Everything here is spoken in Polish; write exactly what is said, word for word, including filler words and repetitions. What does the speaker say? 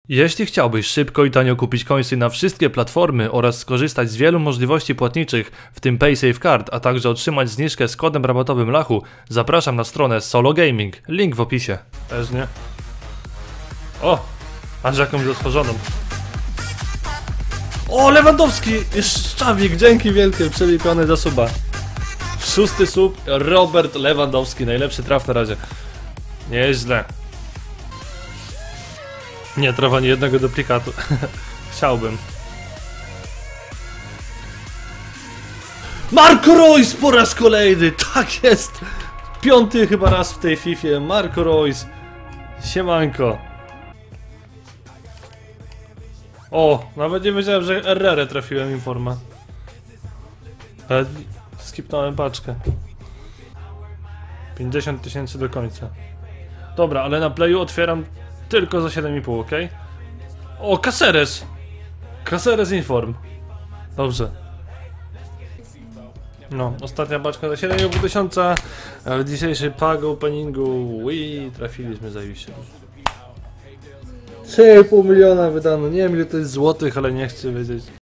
Jeśli chciałbyś szybko i tanio kupić coinsy na wszystkie platformy oraz skorzystać z wielu możliwości płatniczych, w tym PaySafeCard, a także otrzymać zniżkę z kodem rabatowym Lachu, zapraszam na stronę Solo Gaming. Link w opisie. Też nie. O! Aż jakąś otworzoną. O, Lewandowski! Szczawik, dzięki wielkie, przelipiony za suba. Szósty sub, Robert Lewandowski, najlepszy traf na razie. Nieźle. Nie trawa ani jednego duplikatu. Chciałbym. Marco Reus po raz kolejny! Tak jest! Piąty chyba raz w tej Fifie. Marco Reus. Siemanko. O, nawet nie wiedziałem, że R R trafiłem informa. Ale skipnąłem paczkę. pięćdziesiąt tysięcy do końca. Dobra, ale na playu otwieram tylko za siedem i pół, ok? O, Caceres! Caceres inform. Dobrze. No, ostatnia paczka za siedem i pół tysiąca. A w dzisiejszej pag openingu Wii trafiliśmy zajebiście. trzy i pół miliona wydano. Nie wiem ile to jest złotych, ale nie chcę wiedzieć.